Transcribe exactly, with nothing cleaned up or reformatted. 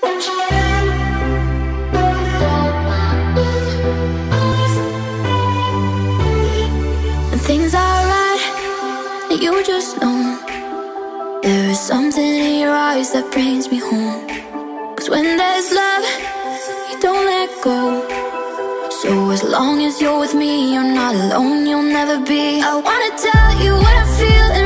When things are right, you just know there is something in your eyes that brings me home. Cause when there's love, you don't let go. So as long as you're with me, you're not alone, you'll never be. I wanna tell you what I feel.